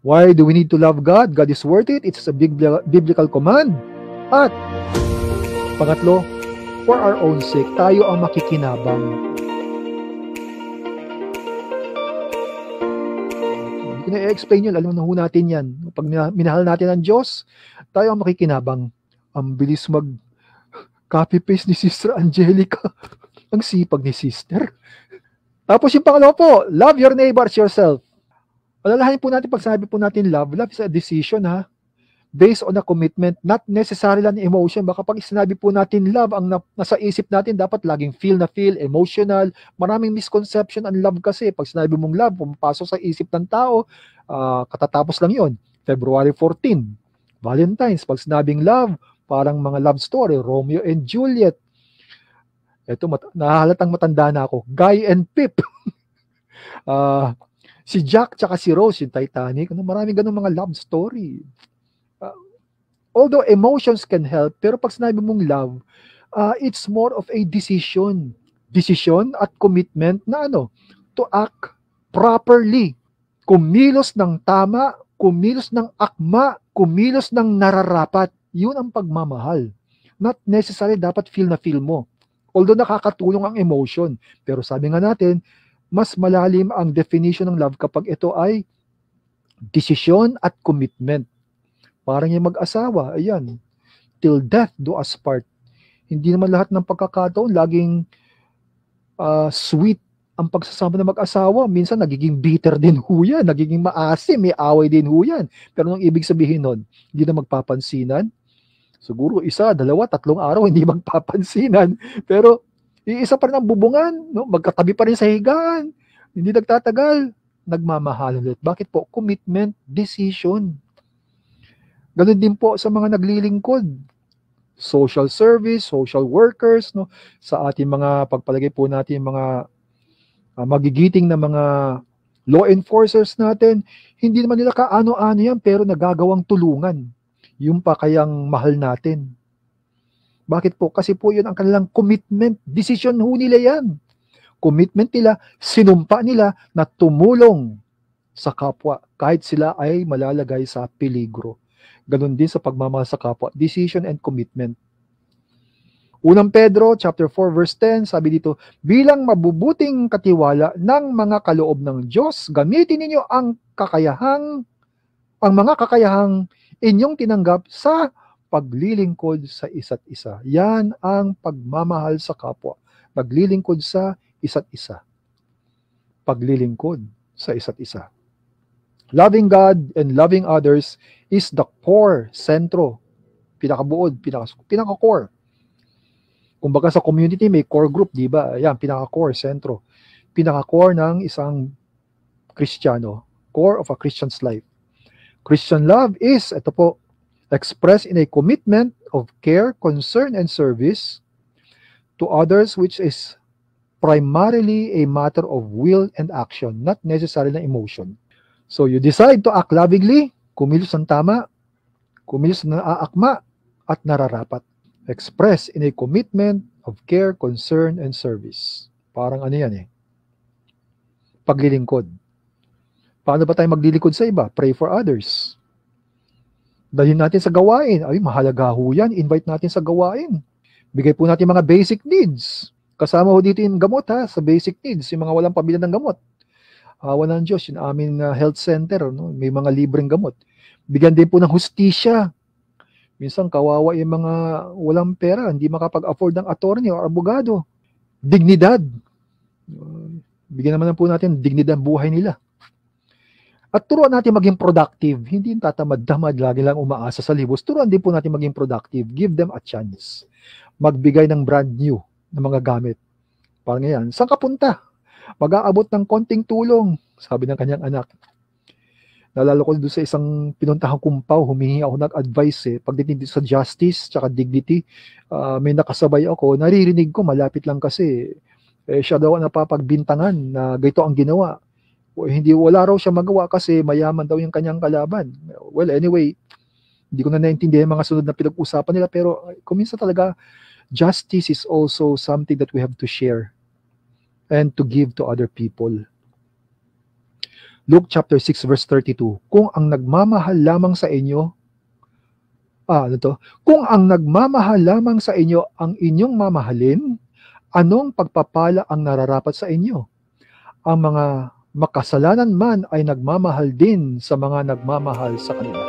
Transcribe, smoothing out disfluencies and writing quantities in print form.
Why do we need to love God? God is worth it. It's a biblical command. At pangatlo, for our own sake, tayo ang makikinabang. Hindi ko na-explain yun. Alam na ho natin yan. Pag minahal natin ang Diyos, tayo ang makikinabang. Ang bilis mag-copy-paste ni Sister Angelica. Ang sipag ni Sister. Tapos yung pangalawa po, love your neighbor as yourself. Alalahanin po natin, pag sabi po natin love is a decision, ha? Based on a commitment, not necessarily lang emotion. Baka pag sinabi po natin love, ang nasa isip natin dapat laging feel, emotional. Maraming misconception ang love kasi. Pag sinabi mong love, pumapasok sa isip ng tao, katatapos lang yon, February 14, Valentine's. Pag sinabing love, parang mga love story, Romeo and Juliet. Ito, nahalatang matanda na ako. Guy and Pip. Si Jack tsaka si Rose, yung Titanic. Maraming ganun mga love story. Although emotions can help, pero pag sinabi mong love, it's more of a decision. Decision at commitment na to act properly. Kumilos ng tama, kumilos ng akma, kumilos ng nararapat. Yun ang pagmamahal. Not necessarily dapat feel na feel mo. Although nakakatulong ang emotion. Pero sabi nga natin, mas malalim ang definition ng love kapag ito ay desisyon at commitment. Parang yung mag-asawa, ayan, till death do us part. Hindi naman lahat ng pagkakataon laging sweet ang pagsasama ng mag-asawa. Minsan nagiging bitter din ho yan, nagiging maasim, may away din ho yan. Pero nung ibig sabihin nun, hindi na magpapansinan. Siguro 1, 2, 3 araw hindi magpapansinan. Pero iisa pa rin ang bubungan, no? Magkatabi pa rin sa higaan. Hindi nagtatagal. Nagmamahal ulit. Bakit po? Commitment, decision. Ganun din po sa mga naglilingkod. Social service, social workers, no? Sa ating mga, pagpalagay po natin mga magigiting na mga law enforcers natin, hindi naman nila kaano-ano yan, pero nagagawang tulungan. Yung pa kayang mahal natin. Bakit po? Kasi po yun ang kanilang commitment. Decision ho nila yan. Commitment nila, sinumpa nila na tumulong sa kapwa kahit sila ay malalagay sa peligro. Ganon din sa pagmamahal sa kapwa. Decision and commitment. Unang Pedro, chapter 4, verse 10, sabi dito, bilang mabubuting katiwala ng mga kaloob ng Diyos, gamitin ninyo ang mga kakayahang inyong tinanggap sa paglilingkod sa isa't isa. Yan ang pagmamahal sa kapwa. Paglilingkod sa isa't isa. Paglilingkod sa isa't isa. Loving God and loving others is the core, sentro, pinakabuod, pinaka-core. Kumbaga sa community may core group, di ba? Yan, pinaka-core, sentro. Pinaka-core ng isang Kristiyano. Core of a Christian's life. Christian love is, ito po, expressed in a commitment of care, concern, and service to others, which is primarily a matter of will and action, not necessarily na emotion. So you decide to act lovingly, kumilos ng tama, kumilos ng aakma, at nararapat. Expressed in a commitment of care, concern, and service. Parang ano yan paglilingkod. Paano ba tayo maglilingkod sa iba? Pray for others. Dalhin natin sa gawain. Ay, mahalaga ho yan. Invite natin sa gawain. Bigay po natin mga basic needs. Kasama ho dito yung gamot sa basic needs. Yung mga walang pabila ng gamot. Awa ng Diyos, yung aming health center, no? May mga libreng gamot. Bigyan din po ng hustisya. Minsan kawawa yung mga walang pera, hindi makapag-afford ng attorney o abogado. Dignidad. Bigyan naman po natin dignidad buhay nila. At turuan natin maging productive. Hindi yung tatamad-damad, lagi lang umaasa sa libos. Turuan din po natin maging productive. Give them a chance. Magbigay ng brand new na mga gamit. Parang yan. Saan ka punta? Mag-aabot ng konting tulong, sabi ng kanyang anak. Nalala ko doon sa isang pinuntahang kumpaw, humingi ako ng advice pagdating sa justice tsaka dignity. May nakasabay ako, naririnig ko, malapit lang kasi. Siya daw ang napapagbintangan na ganito ang ginawa. Wala raw siya magawa kasi mayaman daw yung kanyang kalaban. Well, anyway, hindi ko na naintindihan yung mga sunod na pinag-usapan nila, pero kuminsan talaga, justice is also something that we have to share and to give to other people. Luke chapter 6 verse 32, kung ang nagmamahal lamang sa inyo, kung ang nagmamahal lamang sa inyo ang inyong mamahalin, anong pagpapala ang nararapat sa inyo? Ang mga makasalanan man ay nagmamahal din sa mga nagmamahal sa kanila.